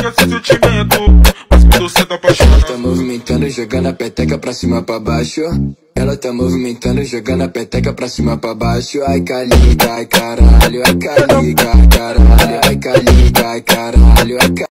nega esse sentimento, mas quando cê tá apaixonado. Ela tá movimentando, jogando a peteca pra cima pra baixo. Ela tá movimentando, jogando a peteca pra cima pra baixo. Ai caliga, ai caralho, ai caliga, ai caralho, ai caliga, ai caralho, ai